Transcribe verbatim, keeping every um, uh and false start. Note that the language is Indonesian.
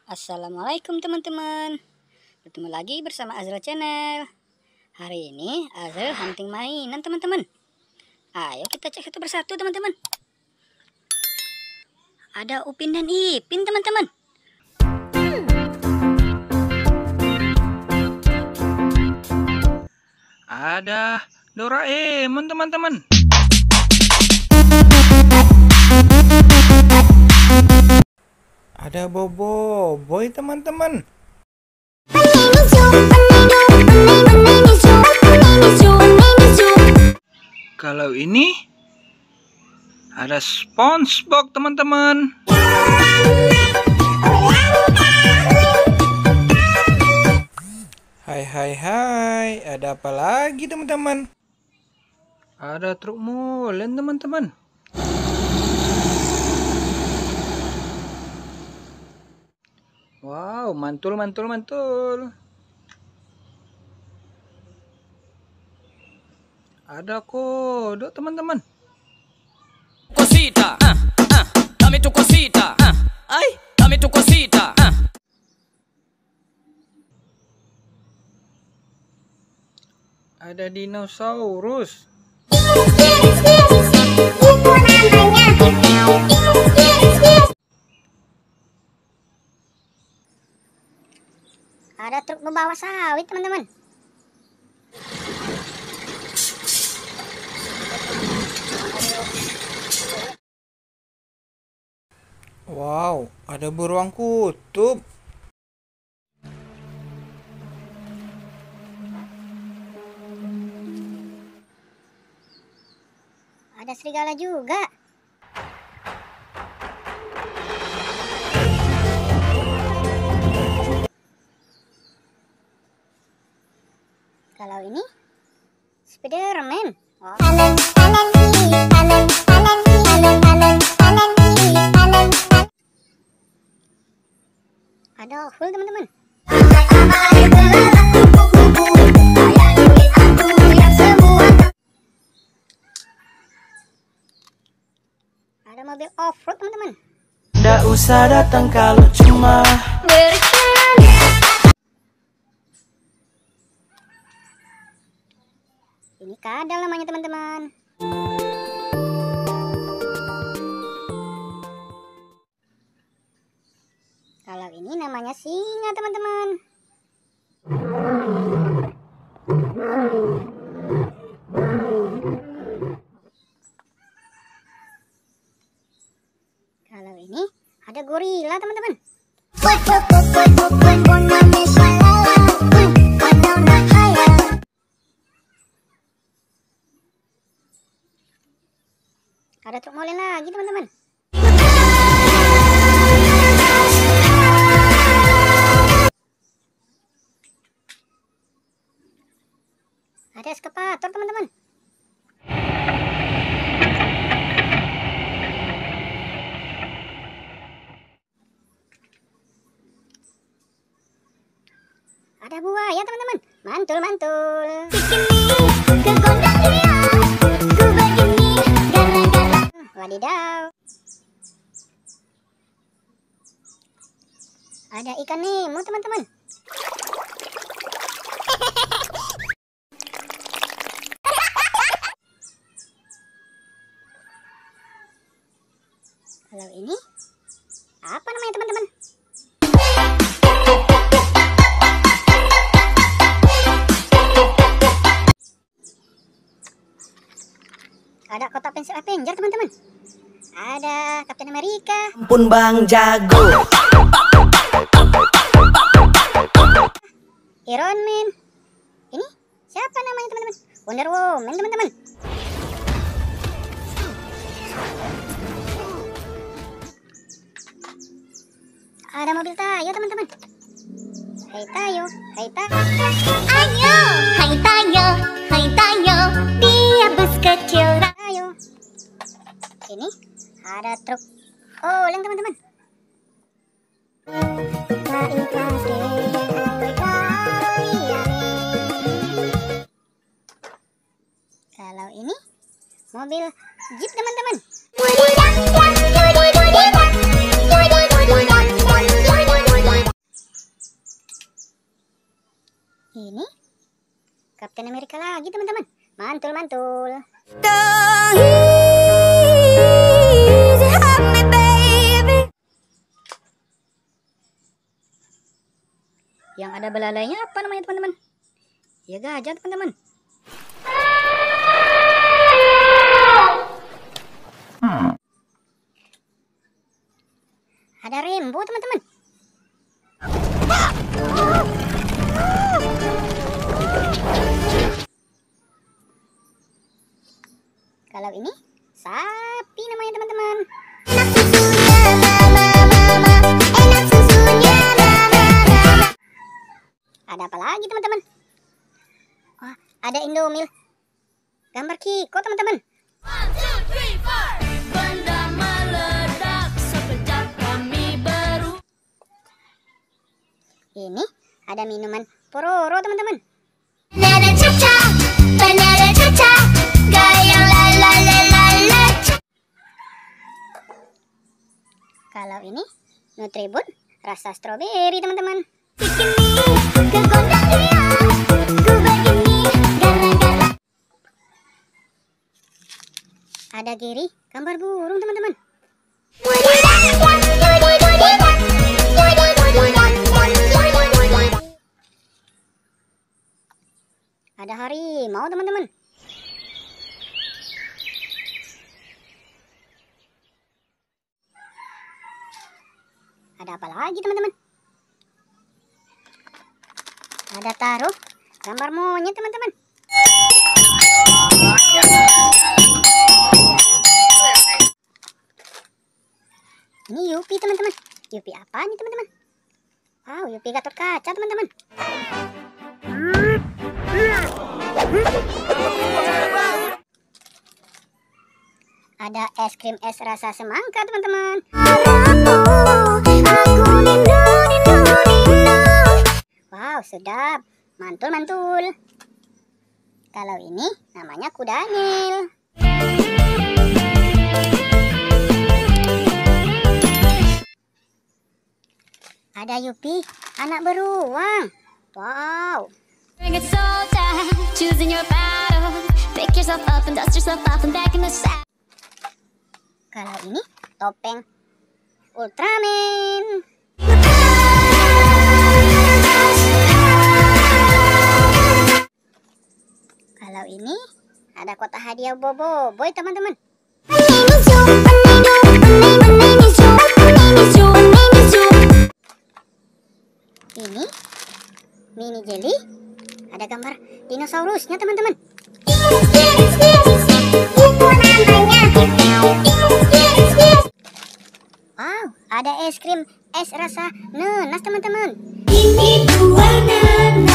Assalamualaikum teman-teman. Bertemu lagi bersama Azrel Channel. Hari ini Azrel hunting mainan teman-teman. Ayo kita cek satu persatu teman-teman. Ada Upin dan Ipin teman-teman. Ada Doraemon teman-teman. Ada Bobo Boy teman-teman. Kalau ini ada SpongeBob teman-teman. Hai hai hai, ada apa lagi teman-teman? Ada truk molen teman-teman. Wow, mantul mantul mantul. Ada kodok teman-teman. Cosita, ah, ah, dame tu cosita, ah, ay, dame tu cosita, ah. Ada dinosaurus. Ada truk membawa sawit teman-teman. Wow, ada beruang kutub. Ada serigala juga. Kalau ini Spiderman. Wow. Ada Hulk teman-teman. Ada mobil off-road teman-teman. Nggak usah datang kalau cuma Ini kadal namanya teman-teman. Kalau ini namanya singa teman-teman. Kalau ini ada gorila teman-teman. Ada truk molen lagi teman-teman. Ada eskavator teman-teman. Ada buaya teman-teman. Mantul mantul. Wadidaw. Ada ikan Nemo teman-teman. Kalau ini apa namanya teman-teman? Ada kotak pensil Avenger teman-teman. Ada Captain America. Ampun Bang Jago. Iron Man. Ini siapa namanya teman-teman? Wonder Woman teman-teman. Ada mobil Tayo teman-teman. Hai Tayo, hai Tayo. Ayo, hai Tayo, hai Tayo, dia bus kecil. Tayo. Ini ada truk oleng teman-teman. Kalau ini mobil Jeep teman-teman. Ini Kapten Amerika lagi teman-teman. Mantul-mantul. Yang ada belalainya apa namanya teman-teman? Ya gajah teman-teman. Ada Rembo teman-teman. Kalau ini sapi namanya teman-teman. Ada apa lagi teman-teman? Wah, ada Indomil. Gambar Kiko teman-teman. Benda meledak sekejap kami baru. Ini ada minuman Pororo teman-teman. Banana cha-cha, banana cha-cha, goyang la la la la la cha. Kalau ini Nutribun rasa stroberi teman-teman. Begini, ke gondang dia, ku begini, gara-gara. Ada Giri gambar burung teman-teman. Ada harimau teman-teman. Ada apa lagi teman-teman? Ada taruh gambar monyet teman-teman. Ini Yupi teman-teman. Yupi apa nih teman-teman? Wow, Yupi Gatot Kaca teman-teman. Ada es krim es rasa semangka teman-teman. Wow, sedap. Mantul-mantul. Kalau ini namanya kudanil. Ada Yupi, anak beruang. Wow. Bring it soldier, choosing your battle. Pick yourself up and dust yourself off and back in the saddle. Kalau ini topeng Ultraman. Kalau ini ada kotak hadiah Bobo Boy teman-teman. Ini mini jelly, ada gambar dinosaurusnya teman-teman. Wow, ada es krim es rasa nenas teman-teman. Ini buah nanas.